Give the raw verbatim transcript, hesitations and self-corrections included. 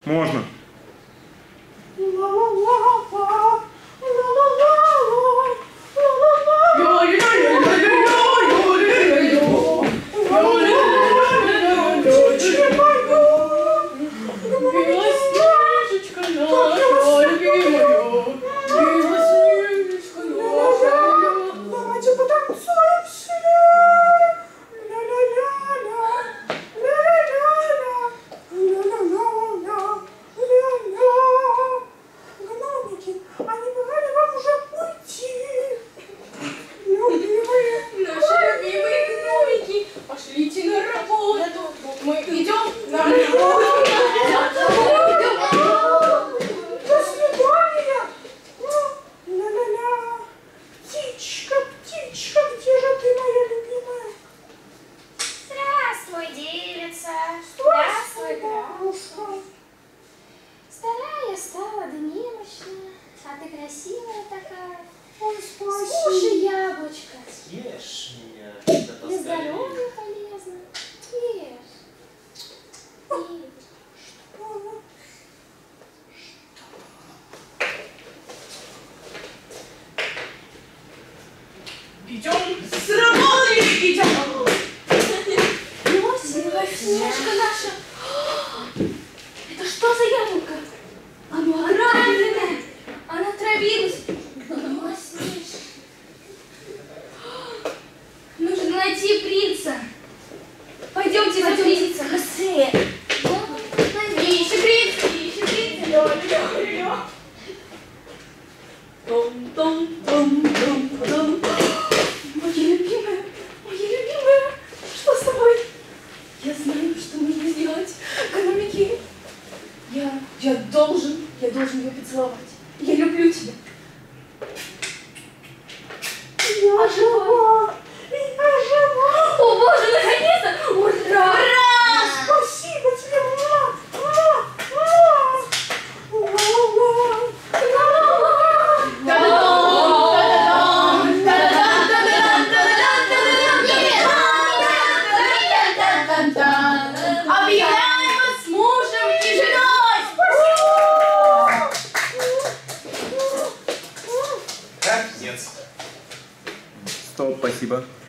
Можно. Давайте потанцуем все. Гномики, а не пора ли вам уже уйти? Любимые. Наши любимые гномики, пошлите на работу. Мы идем на работу. До свидания. Ля-ля-ля. Птичка, птичка, где же ты, моя любимая? Здравствуй, девица. Здравствуй, Здравствуй, граф. бабушка. Старая я стала, да немощная. А ты красивая такая. Ой, Слушай, спасибо. яблочко. Съешь меня, да Для поскорее. здоровья полезно. Ешь. Ешь. Идем с работы, идем. Красивая снежка наша. Это что за яблоко? Оно оранжевое. Она травилась. О, Снежка. Нужно найти принца. Пойдемте за принцем. Быстрее. Ищи принца, ищи принца. Том-том-том-том-том. Моя любимая, моя любимая. Что с тобой? Я знаю, что нужно сделать. Гномики. Я, я должен, я должен ее поцеловать. Я люблю тебя. Я жива. Я жива. О, Боже, наконец-то! Ура! Ура! Спасибо тебе, мама. Мама, мама. Объявляем вас мужем и женой! Капец. Стоп, спасибо.